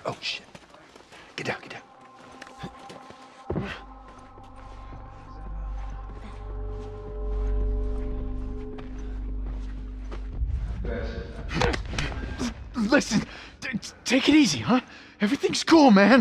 Oh, shit. Get down, get down. Listen, take it easy, huh? Everything's cool, man.